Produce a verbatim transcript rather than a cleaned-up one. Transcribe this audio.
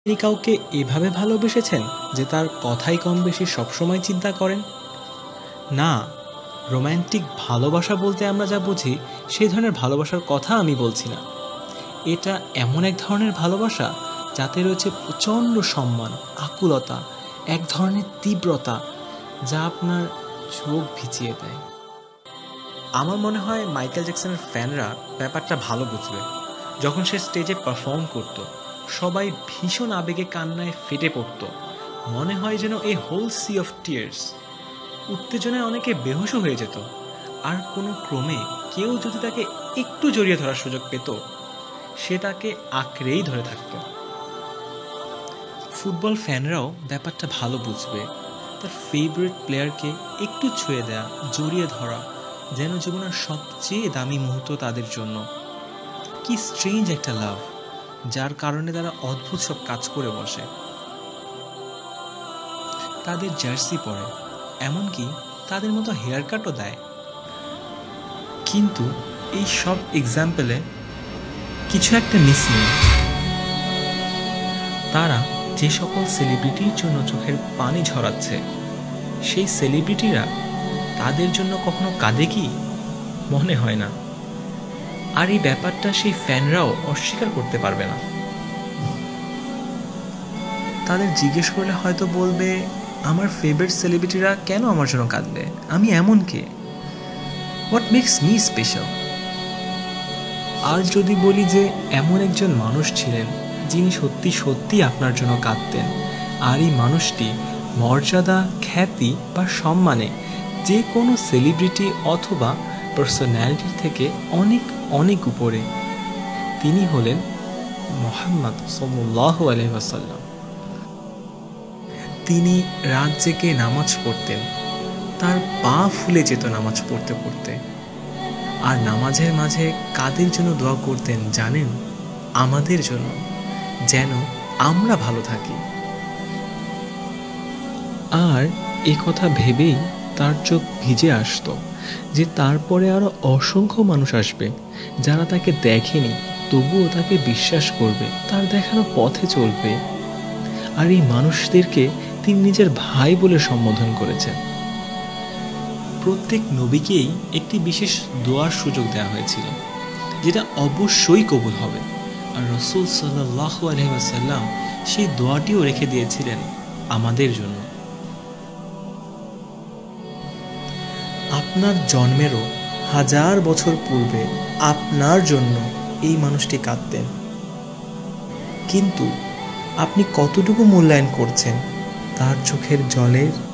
তিনি কাউকে এভাবে ভালোবেসেছেন যে তার কথাই কম বেশি সবসময় চিন্তা করেন? না, রোম্যান্টিক ভালোবাসা বলতে আমরা যা বুঝি সেই ধরনের ভালোবাসার কথা আমি বলছি না। এটা এমন এক ধরনের ভালোবাসা যাতে রয়েছে প্রচণ্ড সম্মান, আকুলতা, এক ধরনের তীব্রতা যা আপনার চোখ ভিজিয়ে দেয়। আমার মনে হয় মাইকেল জ্যাকসনের ফ্যানরা ব্যাপারটা ভালো বুঝবে। যখন সে স্টেজে পারফর্ম করত, সবাই ভীষণ আবেগে কান্নায় ফেটে পড়ত। মনে হয় যেন এই হোল সি অফ টিয়ার্স। উত্তেজনায় অনেকে বেহুশ হয়ে যেত, আর কোনো ক্রমে কেউ যদি তাকে একটু জড়িয়ে ধরার সুযোগ পেত, সে তাকে আঁকড়েই ধরে থাকত। ফুটবল ফ্যানরাও ব্যাপারটা ভালো বুঝবে। তার ফেভারিট প্লেয়ারকে একটু ছুঁয়ে দেয়া, জড়িয়ে ধরা যেন জীবনের সবচেয়ে দামি মুহূর্ত তাদের জন্য। কি স্ট্রেঞ্জ একটা লাভ, যার কারণে তারা অদ্ভুত সব কাজ করে বসে। তাদের জার্সি পরে, এমনকি তাদের মতো হেয়ার কাটও দেয়। কিন্তু এই সব এক্সাম্পলে কিছু একটা মিসিং। তারা যে সকল সেলিব্রিটির জন্য চোখের পানি ঝরাচ্ছে, সেই সেলিব্রিটিরা তাদের জন্য কখনো কাঁদে কি? মনে হয় না। আর এই ব্যাপারটা সেই ফ্যানরাও অস্বীকার করতে পারবে না। তাদের জিজ্ঞেস করলে হয়তো বলবে, আমার ফেভারিট সেলিব্রিটিরা কেন আমার জন্য কাঁদবে? আমি এমন কে? What makes me special? আর যদি বলি যে এমন একজন মানুষ ছিলেন যিনি সত্যি সত্যি আপনার জন্য কাঁদতেন, আর এই মানুষটি মর্যাদা, খ্যাতি বা সম্মানে যে কোনো সেলিব্রিটি অথবা পার্সোনালিটির থেকে অনেক অনেক উপরে, তিনি হলেন মুহাম্মদ সাল্লাল্লাহু আলাইহি ওয়াসাল্লাম। তিনি রাত জেগে নামাজ পড়তেন, তার পা ফুলে যেত নামাজ পড়তে পড়তে। আর নামাজের মাঝে কাদের জন্য দোয়া করতেন জানেন? আমাদের জন্য, যেন আমরা ভালো থাকি। আর এ কথা ভেবেই তার চোখ ভিজে আসতো যে তারপরে আরো অসংখ্য মানুষ আসবে যারা তাকে দেখেনি, তবুও তাকে বিশ্বাস করবে, তার দেখানো পথে চলবে। আর এই মানুষদেরকে তিনি নিজের ভাই বলে সম্বোধন করেছেন। প্রত্যেক নবীকেই একটি বিশেষ দোয়ার সুযোগ দেওয়া হয়েছিল, যেটা অবশ্যই কবুল হবে। আর রাসূল সাল্লাল্লাহু আলাইহি ওয়াসাল্লাম সেই দোয়াটিও রেখে দিয়েছিলেন আমাদের জন্য। আপনার জন্মেরও হাজার বছর পূর্বে আপনার জন্য এই মানুষটি কাঁদতেন, কিন্তু আপনি কতটুকু মূল্যায়ন করছেন তার চোখের জলের?